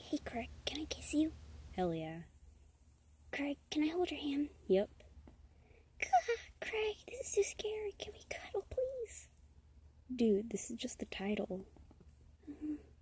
Hey, Craig, can I kiss you? Hell yeah. Craig, can I hold your hand? Yep. Craig, this is too scary. Can we cuddle, please? Dude, this is just the title.